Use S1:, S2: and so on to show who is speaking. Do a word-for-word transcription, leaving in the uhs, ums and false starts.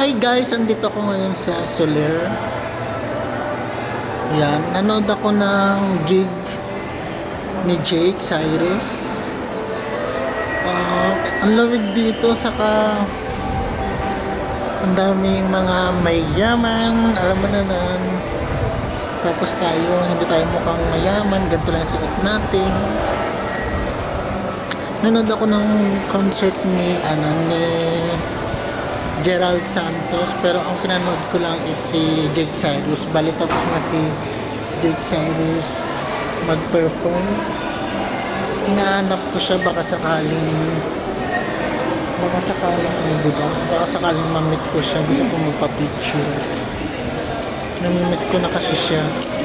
S1: Hi guys, andito ako ngayon sa Soler. Yan, nanood ako ng gig ni Jake, Zyrus. Uh, ang lawig dito, saka ang daming mga mayaman, alam mo naman. Tapos tayo, hindi tayo mukhang mayaman, ganito lang yung suot natin. Nanood ako ng concert ni, ano, ni Gerald Santos, pero ang pinanood ko lang is si Jake Zyrus. Bali tapos na si Jake Zyrus mag-perform. Hinahanap ko siya, baka sakaling baka sakaling ano, diba? Baka sakaling ma-meet ko siya, gusto ko magpa-picture. Namimiss ko na kasi siya.